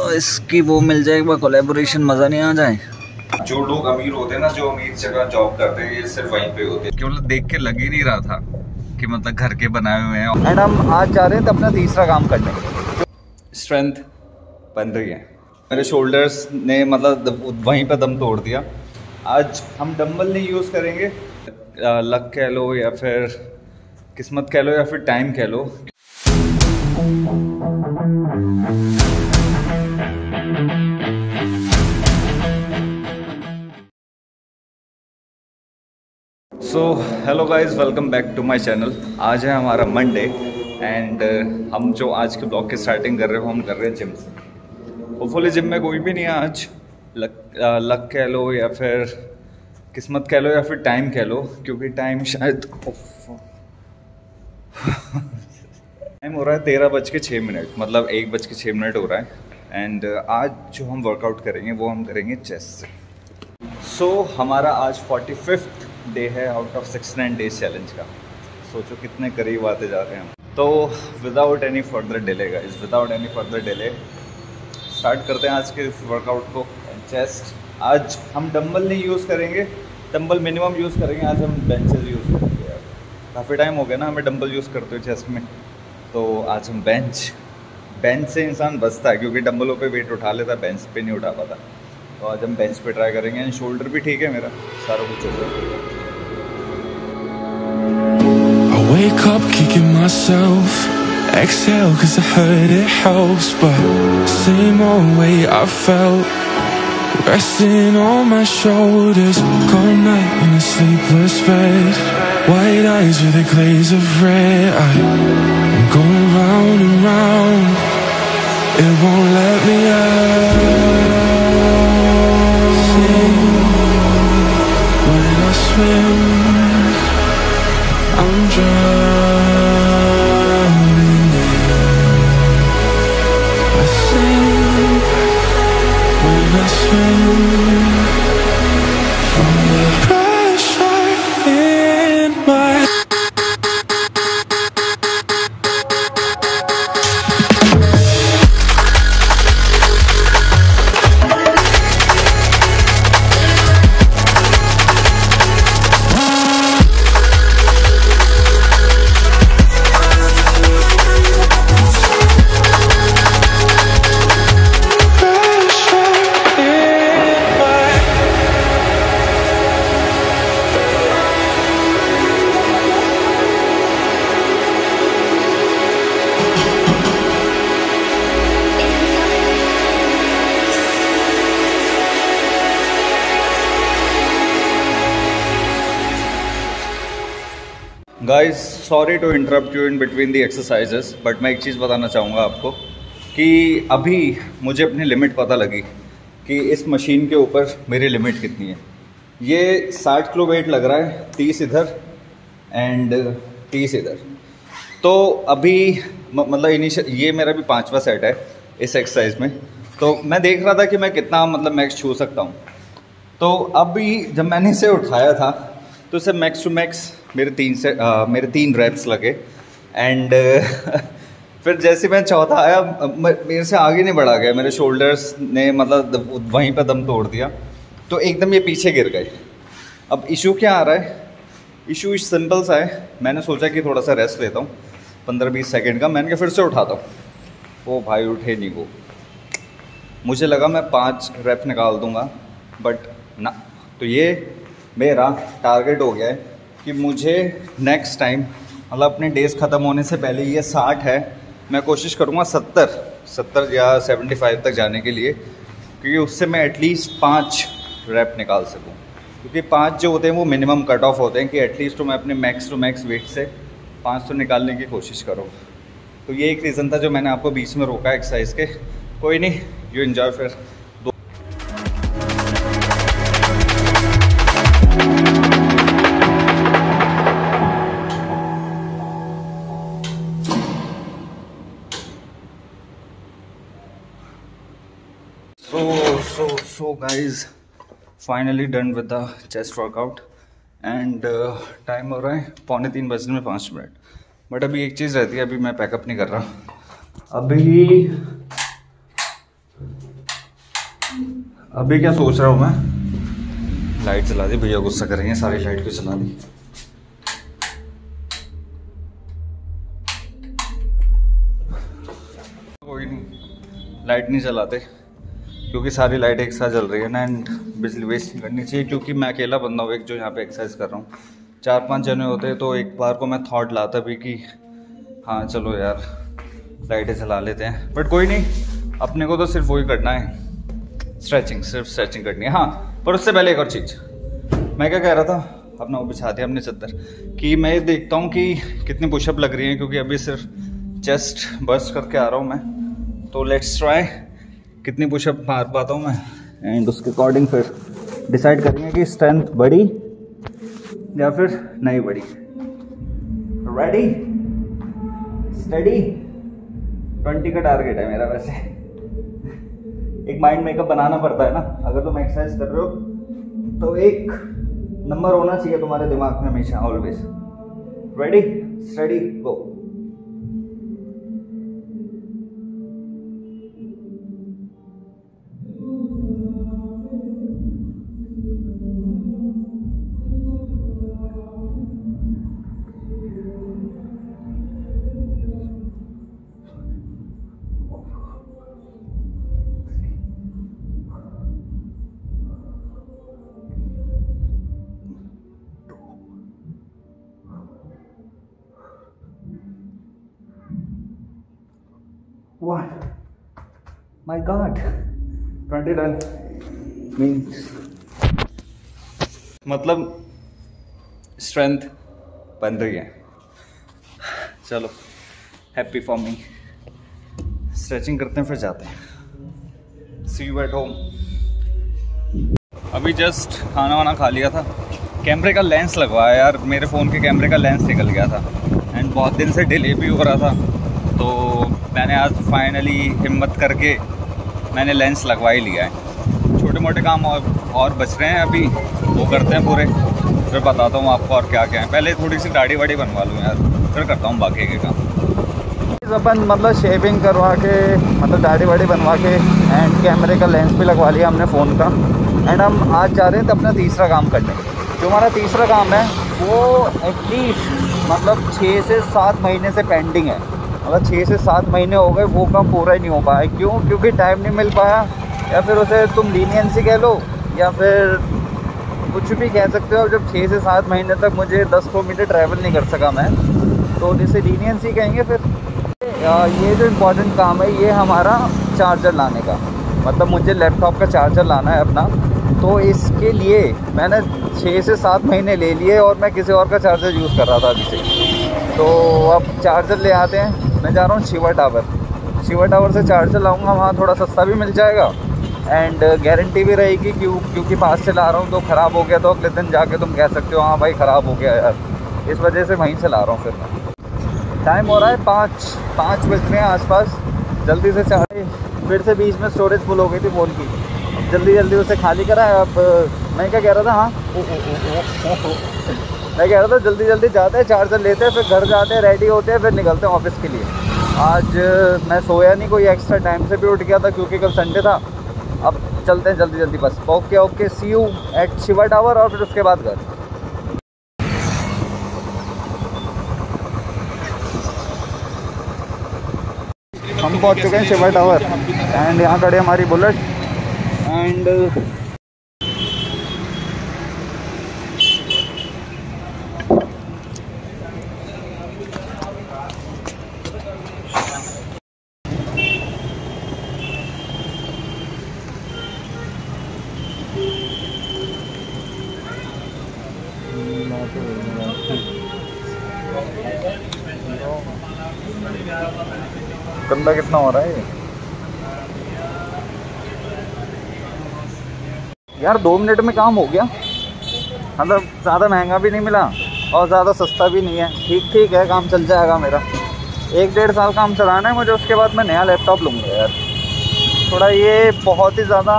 इसकी वो मिल जाएगा कोलैबोरेशन, मज़ा नहीं आ जाए। जो लोग अमीर होते हैं ना, जो अमीर जगह जॉब करते हैं, ये सिर्फ वहीं पे होते हैं। केवल देख के लग ही नहीं रहा था कि मतलब घर के बनाए हुए हैं। एंड हम आज जा रहे हैं तो अपना तीसरा काम करने। स्ट्रेंथ बन रही है, मेरे शोल्डर्स ने मतलब वहीं पे दम तोड़ दिया। आज हम डंबल नहीं यूज़ करेंगे, लक कह लो या फिर किस्मत कह लो या फिर टाइम कह लो। So hello guys, welcome back to my channel. आज है हमारा मंडे एंड हम जो आज के ब्लॉग की स्टार्टिंग कर रहे हो, हम कर रहे हैं जिम से। होपफुली जिम में कोई भी नहीं है आज, लक कह लो या फिर किस्मत कह लो या फिर टाइम कह लो, क्योंकि टाइम शायद टाइम हो रहा है 13:06, मतलब 1:06 हो रहा है। एंड आज जो हम वर्कआउट करेंगे वो हम करेंगे चेस्ट से। सो हमारा आज 45th डे है आउट ऑफ 69 डेज चैलेंज का। सोचो कितने करीब आते जा रहे हैं हम। तो without any further delay guys, without any further delay start करते हैं आज के इस वर्कआउट को। चेस्ट आज हम डंबल नहीं यूज़ करेंगे, डंबल मिनिमम यूज़ करेंगे। आज हम बेंचेस यूज़ करेंगे यार, काफ़ी टाइम हो गया ना हमें डंबल यूज़ करते हुए चेस्ट में। तो आज हम बेंच से इंसान बचता है, क्योंकि डंबलों पे वेट उठा लेता है, बेंच पे नहीं उठा पाता। तो आज हम बेंच पे ट्राई करेंगे। एंड शोल्डर भी ठीक है मेरा, सारा कुछ हो गया। I wake up kicking myself, exhale cause I heard it helps, but same old way I felt, resting on my shoulders, cold night in a sleepless bed, white eyes with a glaze of red. I'm going round and round, it won't let me out. When I swim, I'm drowning in. I sink when I swim from the pressure in my. Guys sorry to interrupt you in between the exercises, but मैं एक चीज़ बताना चाहूँगा आपको कि अभी मुझे अपनी limit पता लगी कि इस मशीन के ऊपर मेरी लिमिट कितनी है। ये 60 किलो वेट लग रहा है, 30 इधर एंड 30 इधर। तो अभी मतलब इनिशियल ये मेरा भी 5वां सेट है इस एक्सरसाइज में। तो मैं देख रहा था कि मैं कितना मतलब मैक्स छू सकता हूँ। तो अभी जब मैंने इसे उठाया था तो इसे मैक्स टू मैक्स मेरे 3 रैप्स लगे। एंड फिर जैसे मैं चौथा आया, मेरे से आगे नहीं बढ़ा गया, मेरे शोल्डर्स ने मतलब वहीं पे दम तोड़ दिया। तो एकदम ये पीछे गिर गए। अब इशू क्या आ रहा है? इशू सिंपल सा है। मैंने सोचा कि थोड़ा सा रेस्ट लेता हूँ 15-20 सेकेंड का। मैंने फिर से उठाता हूँ, वो भाई उठे नहीं वो। मुझे लगा मैं 5 रैप निकाल दूँगा, बट ना। तो ये मेरा टारगेट हो गया है कि मुझे नेक्स्ट टाइम मतलब अपने डेज ख़त्म होने से पहले, ये 60 है, मैं कोशिश करूँगा 70 या 75 तक जाने के लिए, क्योंकि उससे मैं एटलीस्ट 5 रैप निकाल सकूँ। क्योंकि 5 जो होते हैं वो मिनिमम कट ऑफ होते हैं कि एटलीस्ट तो मैं अपने मैक्स टू मैक्स वेट से 5 तो निकालने की कोशिश करूँ। तो ये एक रीज़न था जो मैंने आपको बीच में रोका एक्सरसाइज के। कोई नहीं, यू एंजॉय फिर। So guys, finally done with the chest workout and time हो रहा है 2:45 बजने में 5 मिनट। बट अभी एक चीज़ रहती है, अभी मैं पैकअप नहीं कर रहा। अभी अभी क्या सोच रहा हूँ मैं, लाइट जला दी, भैया गुस्सा करेंगे, सारी लाइट क्यों जला दी। कोई नहीं, लाइट नहीं जलाते क्योंकि सारी लाइट एक साथ जल रही है ना, एंड बिजली वेस्ट नहीं करनी चाहिए। क्योंकि मैं अकेला बंदा हूँ एक जो यहाँ पे एक्सरसाइज कर रहा हूँ। 4-5 जने होते तो एक बार को मैं थॉट लाता भी कि हाँ चलो यार लाइटें जला लेते हैं, बट कोई नहीं, अपने को तो सिर्फ वही करना है, स्ट्रेचिंग, सिर्फ स्ट्रेचिंग करनी है। हाँ, पर उससे पहले एक और चीज़ मैं क्या कह रहा था, अपना वो बिछा दिया अपने चद्दर, कि मैं देखता हूँ कि कितनी पुशअप लग रही हैं, क्योंकि अभी सिर्फ चेस्ट बर्स्ट करके आ रहा हूँ मैं। तो लेट्स ट्राई कितनी पुशअप मार पाता हूँ मैं, एंड उसके अकॉर्डिंग फिर डिसाइड करेंगे कि स्ट्रेंथ बढ़ी या फिर नहीं बढ़ी। Ready, study. 20 का टारगेट है मेरा। वैसे एक माइंड मेकअप बनाना पड़ता है ना, अगर तुम एक्सरसाइज कर रहे हो तो एक नंबर होना चाहिए तुम्हारे दिमाग में हमेशा, always. Ready, steady, go. What? My God, 20 done means मतलब स्ट्रेंथ बन रही है। चलो, हैप्पी फॉर मी। स्ट्रेचिंग करते हैं फिर जाते हैं। See you at home. अभी जस्ट खाना वाना खा लिया था। कैमरे का लेंस लगवाया यार, मेरे फ़ोन के कैमरे का लेंस निकल गया था, एंड बहुत दिन से डिले भी हो रहा था, तो मैंने आज फाइनली हिम्मत करके मैंने लेंस लगवा ही लिया है। छोटे मोटे काम और बच रहे हैं अभी, वो करते हैं पूरे, फिर बताता हूँ आपको और क्या क्या है। पहले थोड़ी सी दाढ़ी वाड़ी बनवा लूँ यार, फिर करता हूँ बाकी के काम। अपन मतलब शेविंग करवा के, मतलब दाढ़ी वाड़ी बनवा के, एंड कैमरे का लेंस भी लगवा लिया हमने फ़ोन का, एंड हम आज जा रहे हैं तो अपना तीसरा काम करने। जो हमारा तीसरा काम है वो एटलीस्ट मतलब 6 से 7 महीने से पेंडिंग है। मतलब 6 से 7 महीने हो गए, वो काम पूरा ही नहीं हो पाया। क्यों? क्योंकि टाइम नहीं मिल पाया, या फिर उसे तुम लीनियंसी कह लो, या फिर कुछ भी कह सकते हो। जब 6 से 7 महीने तक मुझे 10 किलोमीटर ट्रैवल नहीं कर सका मैं, तो जिसे लीनियंसी कहेंगे। फिर ये जो इम्पोर्टेंट काम है ये हमारा चार्जर लाने का, मतलब मुझे लैपटॉप का चार्जर लाना है अपना। तो इसके लिए मैंने 6 से 7 महीने ले लिए, और मैं किसी और का चार्जर यूज़ कर रहा था अभी से। तो अब चार्जर ले आते हैं। मैं जा रहा हूँ शिवा टावर। शिवा टावर से चार्जर लाऊंगा, वहाँ थोड़ा सस्ता भी मिल जाएगा, एंड गारंटी भी रहेगी। क्योंकि पास से ला रहा हूँ, तो ख़राब हो गया तो अगले दिन जाके तुम कह सकते हो हाँ भाई ख़राब हो गया यार। इस वजह से वहीं से ला रहा हूँ। फिर टाइम हो रहा है 5 बज रहे हैं आसपास। जल्दी से चाहे फिर से बीच में स्टोरेज फुल हो गई थी फ़ोन की, जल्दी जल्दी उसे खाली करा। अब मैं क्या कह रहा था, हाँ मैं कह रहा था जल्दी जल्दी जाते हैं, चार्जर लेते हैं, फिर घर जाते हैं, रेडी होते हैं, फिर निकलते हैं ऑफिस के लिए। आज मैं सोया नहीं, कोई एक्स्ट्रा टाइम से भी उठ गया था क्योंकि कल संडे था। अब चलते हैं जल्दी जल्दी बस। Okay, see you at Shiva tower, और फिर उसके बाद घर। हम पहुंच चुके हैं शिवा टावर, एंड यहाँ खड़े हमारी बुलेट, एंड गंदा कितना हो रहा है यार। 2 मिनट में काम हो गया, मतलब ज़्यादा महंगा भी नहीं मिला और ज़्यादा सस्ता भी नहीं है। ठीक है, काम चल जाएगा मेरा। 1-1.5 साल काम चलाना है मुझे, उसके बाद मैं नया लैपटॉप लूँगा यार। थोड़ा ये बहुत ही ज़्यादा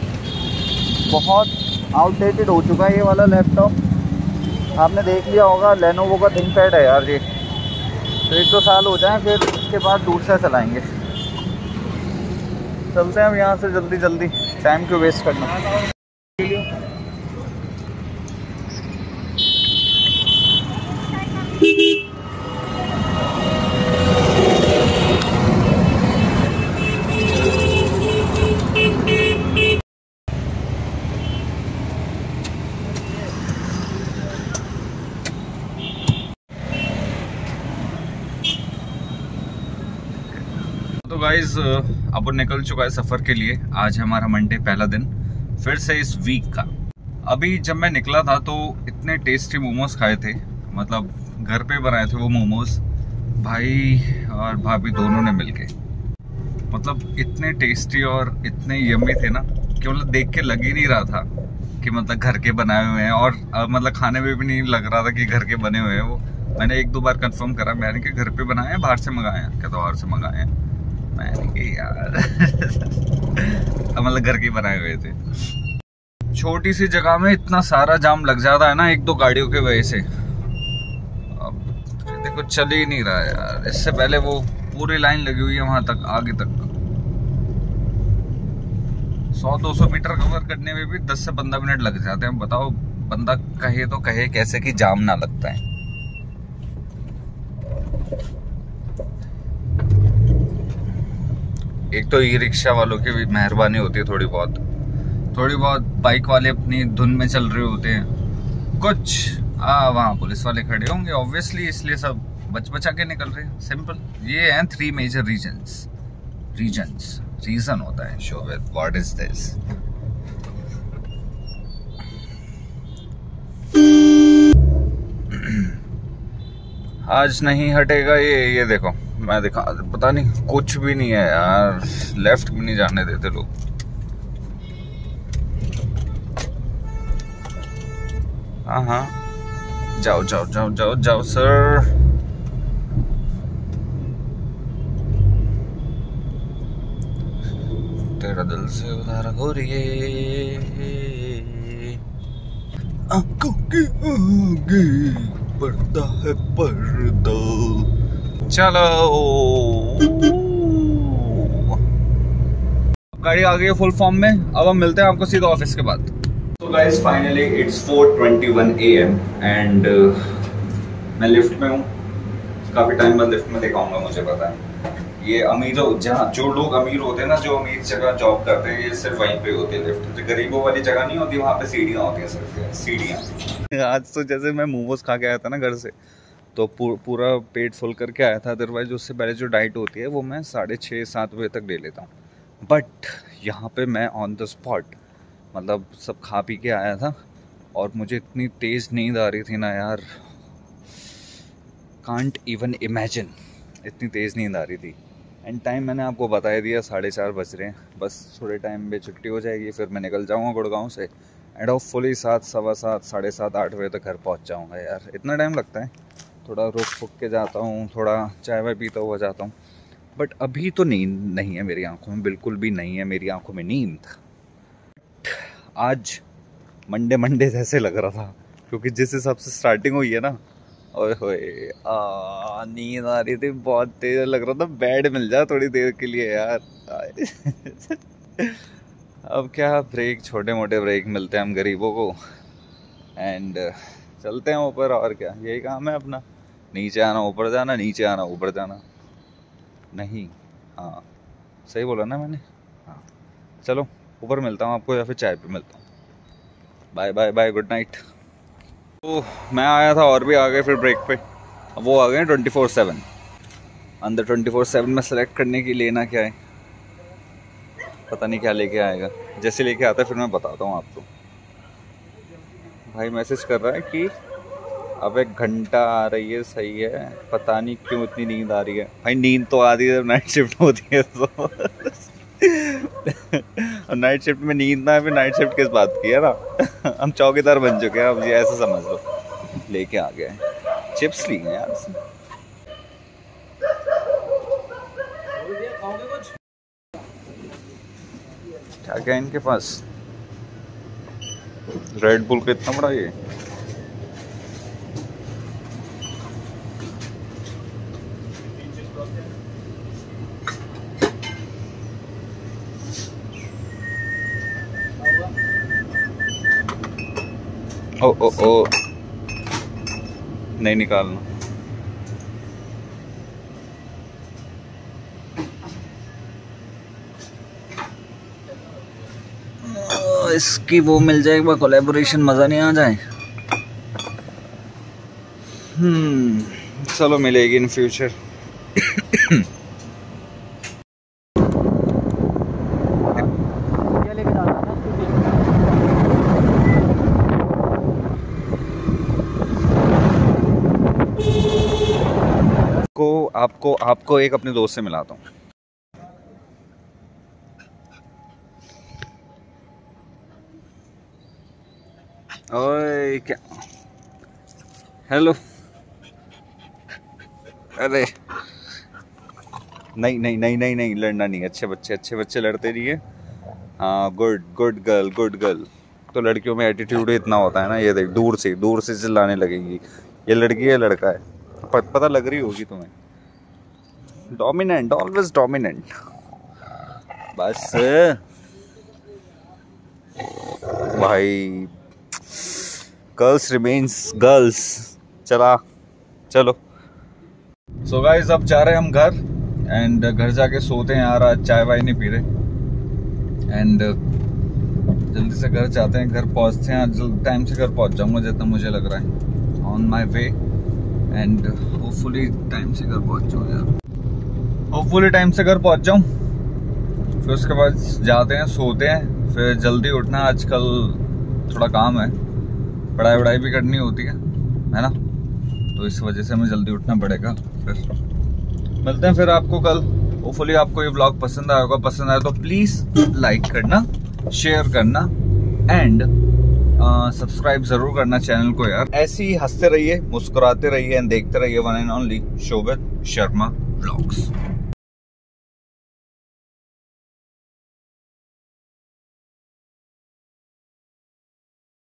आउटडेटेड हो चुका है ये वाला लैपटॉप। आपने देख लिया होगा, लेनोवो का थिंकपैड है यार ये। तो 1-2 साल हो जाए, फिर उसके बाद दूसरा चलाएंगे। चलते हैं अब यहाँ से जल्दी जल्दी, टाइम क्यों वेस्ट करना। तो गाइज अब निकल चुका है सफ़र के लिए। आज है हमारा मंडे, पहला दिन फिर से इस वीक का। अभी जब मैं निकला था तो इतने टेस्टी मोमोज खाए थे, मतलब घर पे बनाए थे वो मोमोज, भाई और भाभी दोनों ने मिलके, मतलब इतने टेस्टी और इतने यम्मी थे ना कि मतलब देख के लग ही नहीं रहा था कि मतलब घर के बनाए हुए हैं। और मतलब खाने में भी नहीं लग रहा था कि घर के बने हुए हैं। वो मैंने 1-2 बार कंफर्म करा, मैंने कि घर पे बनाए हैं बाहर से मंगाए हैं, क्या तो बाहर से मंगाए हैं। मैंने कि यार मतलब घर के बनाए हुए थे। छोटी सी जगह में इतना सारा जाम लग जाता है ना 1-2 गाड़ियों के वजह से। अब देखो चल ही नहीं रहा है यार। इससे पहले वो पूरी लाइन लगी हुई है वहां तक, आगे तक 100-200 मीटर कवर करने में भी 10 से 15 मिनट लग जाते हैं। बताओ बंदा कहे तो कहे कैसे कि जाम ना लगता है। एक तो ई रिक्शा वालों की भी मेहरबानी होती है थोड़ी बहुत, बाइक वाले अपनी धुन में चल रहे होते हैं, कुछ वहाँ पुलिस वाले खड़े होंगे ऑब्वियसली, इसलिए सब बचा के निकल रहे हैं। सिंपल। ये हैं 3 मेजर रीजन होता है show with what is this. आज नहीं हटेगा ये देखो, मैं दिखा, पता नहीं कुछ भी नहीं है यार, लेफ्ट भी नहीं जाने देते लोग। हाँ जाओ सर। तेरा दिल से उधार गोरिये, आंखों के आगे पर्दा है पर्दा। चलो गाड़ी आ गई है फुल फॉर्म में। अब हम मिलते हैं आपको सीधा ऑफिस के बाद। तो guys finally it's 4:21 AM and मैं लिफ्ट में हूँ। काफी टाइम बाद लिफ्ट में दिखाऊंगा, मुझे पता है। ये अमीर, जहाँ जो लोग अमीर होते हैं ना, जो अमीर जगह जॉब करते हैं, ये सिर्फ वहीं पे होती है लिफ्ट। जो गरीबों वाली जगह नहीं होती, वहाँ पे सीढ़ियाँ होती हैं, सिर्फ सीढ़ियाँ। आज तो जैसे मैं मोमोज खा के आया था ना घर से, तो पूरा पेट फुल करके आया था। अदरवाइज उससे पहले जो डाइट होती है वो मैं 6:30-7 बजे तक ले लेता हूँ। बट यहाँ पे मैं ऑन द स्पॉट, मतलब सब खा पी के आया था और मुझे इतनी तेज़ नींद आ रही थी ना यार, कांट इवन इमेजिन, इतनी तेज़ नींद आ रही थी। एंड टाइम मैंने आपको बता दिया, 4:30 बज रहे हैं। बस थोड़े टाइम में छुट्टी हो जाएगी, फिर मैं निकल जाऊँगा गुड़गांव से एंड होपफुली 7, 7:15, 7:30, 8 बजे तक घर पहुँच जाऊँगा। यार इतना टाइम लगता है, थोड़ा रुक फुक के जाता हूँ, थोड़ा चाय वाय पीता हुआ जाता हूँ। बट अभी तो नींद नहीं है मेरी आंखों में, बिल्कुल भी नहीं है मेरी आंखों में नींद। आज मंडे जैसे लग रहा था, क्योंकि जिस हिसाब से स्टार्टिंग हुई है ना, ओए होए नींद आ रही थी, बहुत तेज लग रहा था। बेड मिल जाए थोड़ी देर के लिए यार। अब क्या ब्रेक, छोटे मोटे ब्रेक मिलते हैं हम गरीबों को, एंड चलते हैं ऊपर। और क्या, यही काम है अपना, नीचे आना ऊपर जाना, नीचे आना ऊपर जाना। नहीं, हाँ सही बोला ना मैंने। हाँ चलो ऊपर मिलता हूँ आपको, या फिर चाय पे मिलता हूँ। Bye bye bye, good night. तो मैं आया था और भी आ गए फिर ब्रेक पे। अब वो आ गए 24/7। अंदर 24/7 में सेलेक्ट करने की लेना क्या है, पता नहीं क्या लेके आएगा। जैसे लेके आता है फिर मैं बताता हूँ आपको। भाई मैसेज कर रहा है कि अब 1 घंटा आ रही है, सही है, पता नहीं क्यों इतनी नींद आ रही है। भाई नींद तो आती है जब नाइट शिफ्ट होती है तो। और नाइट शिफ्ट में नींद ना है, फिर नाइट शिफ्ट किस बात की है ना। हम चौकीदार बन चुके हैं अब, ये ऐसा समझ लो। लेके आ गए चिप्स, ली हैं यार। क्या क्या इनके पास, रेड बुल का इतना बड़ा ये। ओ ओ ओ, नहीं निकालना। इसकी वो मिल जाए एक बार कोलैबोरेशन, मजा नहीं आ जाए। चलो मिलेगी इन फ्यूचर। आपको एक अपने दोस्त से मिलाता हूँ। ओए क्या, हेलो। अरे नहीं नहीं नहीं नहीं नहीं, लड़ना नहीं। अच्छे बच्चे लड़ते नहीं है। हाँ, गुड गर्ल। तो लड़कियों में एटीट्यूड इतना होता है ना, ये देख, दूर से चिल्लाने लगेंगी। ये लड़की है लड़का है, पता लग रही होगी तुम्हें। Dominant, always dominant. बस भाई, गर्ल्स रिमेन्स गर्ल्स। चलो। सो गाइस, अब जा रहे हैं हम घर, एंड घर जाके सोते हैं यार। आज चाय वाय नहीं पी रहे, एंड जल्दी से घर जाते हैं, घर पहुंचते हैं। आज टाइम से घर पहुंच जाऊंगा जितना मुझे लग रहा है, on my way, and hopefully time से घर पहुंच जाऊँ यार। होपफुली टाइम से घर पहुंच जाऊँ, फिर उसके बाद जाते हैं, सोते हैं, फिर जल्दी उठना। आजकल थोड़ा काम है, पढ़ाई भी करनी होती है ना, तो इस वजह से हमें जल्दी उठना पड़ेगा। फिर मिलते हैं फिर आपको कल। होपफुली आपको ये ब्लॉग पसंद आया होगा। पसंद आया तो प्लीज लाइक करना, शेयर करना, एंड सब्सक्राइब जरूर करना चैनल को यार। ऐसे ही हंसते रहिए, मुस्कुराते रहिए, एंड देखते रहिए one and only Shobhit Sharma vlogs.